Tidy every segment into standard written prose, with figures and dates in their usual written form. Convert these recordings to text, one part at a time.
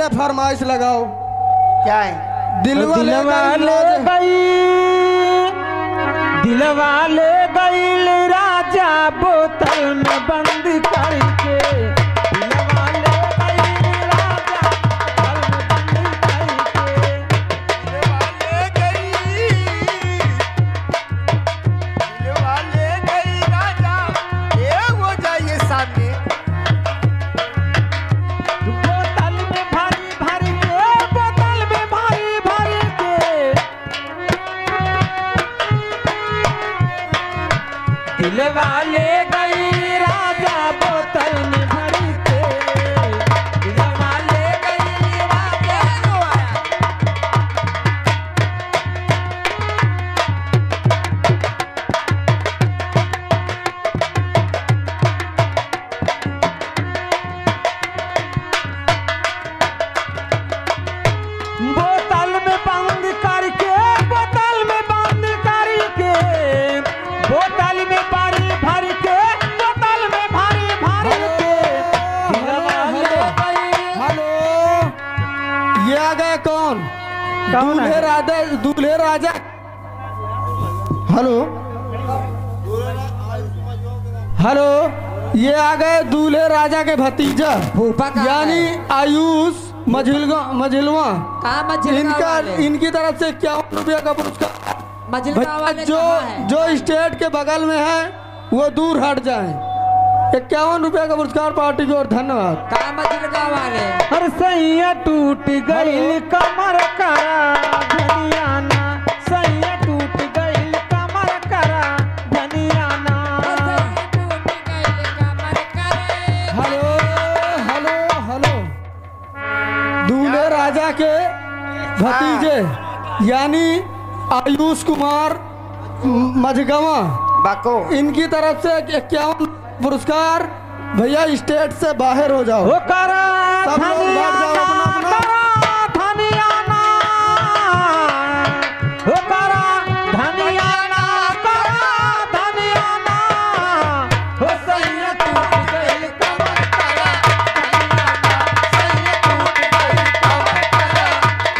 ये फरमाइश लगाओ। क्या है? दिलवा ले गई, दिलवा ले गई राजा बोतल में बंद करके। दिलवा ले गई राजा बोतल में बंद करके। दिलवा ले गई, दिलवा ले गई राजा। ये हो जाइए सामने। बोतल में भरी भरी के, बोतल में भरी भरी के। दिलवा ले गई राजा बोतल में भरी के। दिलवा ले गई राजा। बोतल में बंद करके, बोतल में बंद करके। बोतल में भरी भरी के, बोतल में भरी भरी के। दिलवा ले गई। हेलो, ये आ गए कौन? कौन है? दूल्हे राजा। हेलो हेलो, ये आ गए दूल्हे राजा के भतीजा फूफा कहाँ यानी है? आयुष मझिलवा। कहाँ मझिलका इनका वाले? इनकी तरफ से 51 रुपया का पुरस्कार। मझिलका भैया वाले जो कहाँ है? जो स्टेट के बगल में है वो दूर हट जाए। 51 रुपया का पुरस्कार पार्टी को और धन्यवाद। कहाँ मझिलका वाले? हर सैया टूट गई कमर करा धनियाना। सैया टूट गई कमर करा धनियाना। हेलो हेलो हेलो, दूल्हे राजा के भतीजे यानी आयुष कुमार मझगवा, बाको इनकी तरफ से 51 पुरस्कार। भैया स्टेट से बाहर हो जाओ। हो करा सब लोग बैठ जाओ अपना अपना। करा धनियाना। हो करा धनियाना, करा धनियाना। हो सैया टूट गई कमर करा धनियाना। सैया टूट गई कमर करा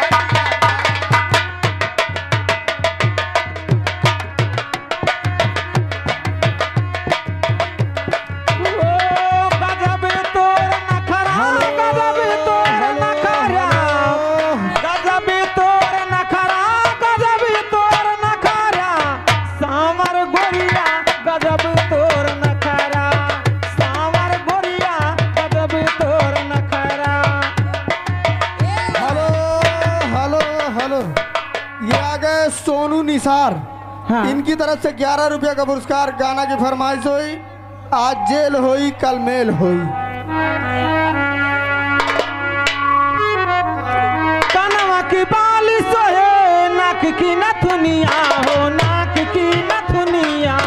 गजब तोर नखरा, गजब तोर नखरा। गजब तोर नखरा, गजब तोर नखरा। सांवर गोरिया गजब तोर नखरा। सांवर गोरिया गजब तोर नखरा। हेलो हेलो हेलो, ये आ गए सोनू निसार। हाँ। इनकी तरफ से 11 रुपया का पुरस्कार। गाना की फरमाइश हुई, आज जेल होई कल मेल होई। कनवा की बाली सोहे, नाक की नथुनिया हो, नाक की नथुनिया।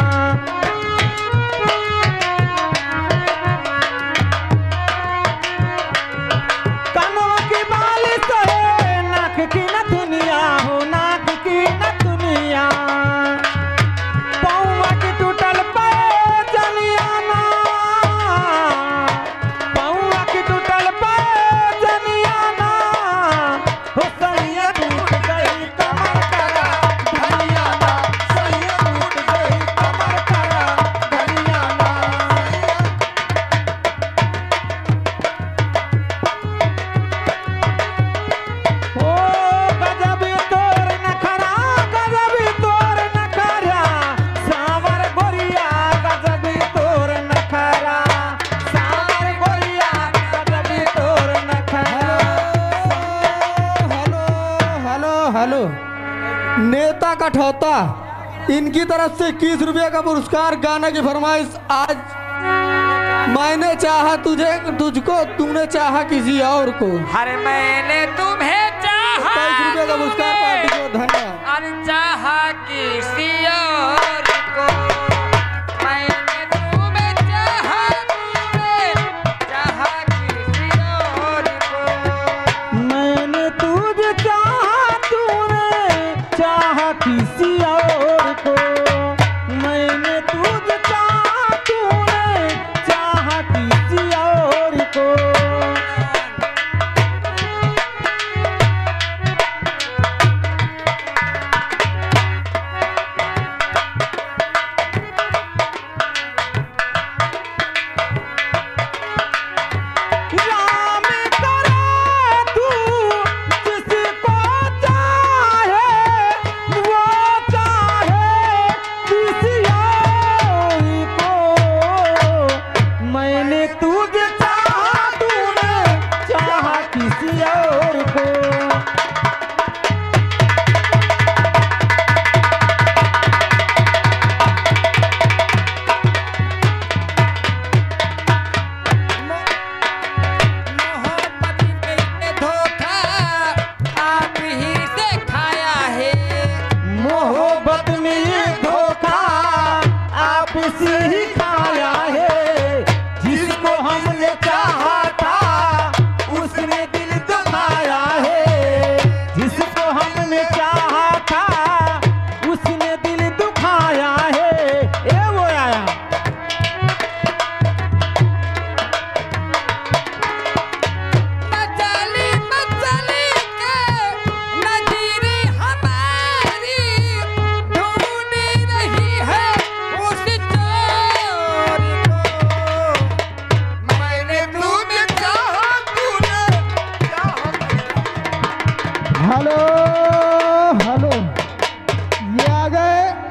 कनवा की बाली सोहे, नाक की नथुनिया हो, नाक की नथुनिया। पौवा की टूटल पाए जनियाना। पौवा की टूटल पाए जनियाना। हो सैया टूट गई कमर करा धनियाना। सैया टूट गई कमर करा धनियाना। ओ गजब तोर नखरा, गजब तोर नखरा। सांवर गोरिया गजब तोर नखरा। सांवर गोरिया गजब तोर नखरा। हेलो हेलो हेलो, नेता कठौता, इनकी तरफ से 21 रुपया का पुरस्कार। गाना की फरमाइश, आज मैंने चाहा तुझे तुझको, तूने चाहा किसी और को। हर मैंने तुम्हें चाहा, 22 रुपया का पुरस्कार पार्टी को धन्यवाद। अनचाहा किसी और को। मैंने तुम्हें चाहा, तूने चाहा किसी और को। मैंने तुझे चाहा, तूने चाहा किसी और को। मैंने तुझे चाहा, तूने चाहा किसी और को।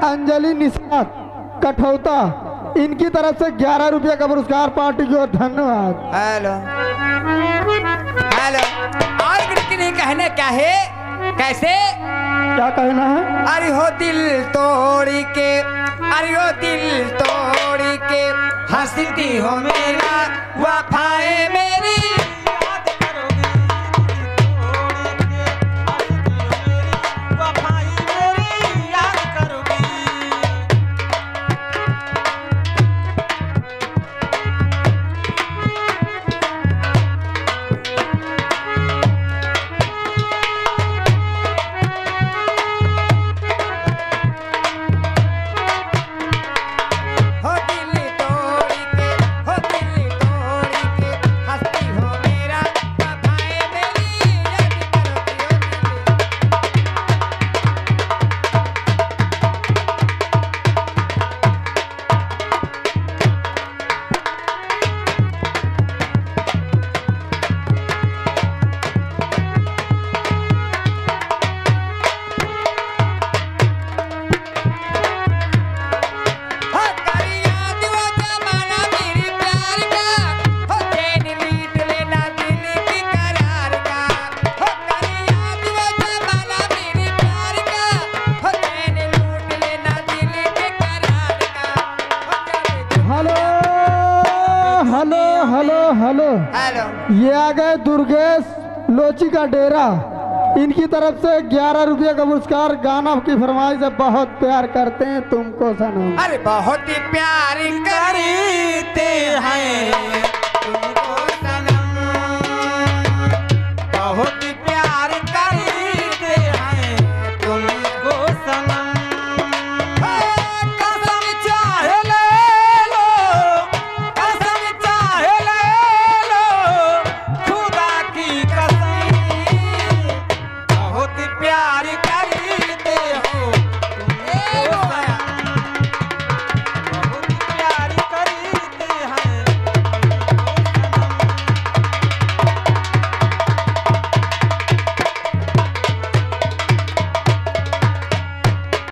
अंजलि निषाद कठौता, इनकी तरफ से 11 रुपये का पुरस्कार पार्टी की ओर। धन्यवाद। Hello hello. और किसी नहीं कहने क्या है, कैसे? क्या कहना है? अरे हो दिल तोड़ी के, अरे हो दिल तोड़ी के हंसती हो मेरा वफाए मेरी याद करोगी तोड़ी के, हंसती हो मेरी वफाई मेरी याद करोगी। हो दिल तोड़ी के, हो दिल तोड़ी के हंसती हो मेरा वफाए मेरी याद करोगी ओ दिल। हो करिया दिवा जमाना मेरी प्यार का, हो चैन लीट लेना दिल की करार का। हो करिया दिवा जमाना मेरी प्यार का, हो चैन लूट लेना दिल के करार का। हो चैन hello hello hello hello. Hello. ये आ गए दुर्गेश लोची का डेरा, इनकी तरफ से 11 रुपये का पुरस्कार। गाना की फरमाइश है, बहुत प्यार करते हैं तुमको सनम। अरे बहुत ही प्यार करते हैं तुमको सनम, बहुत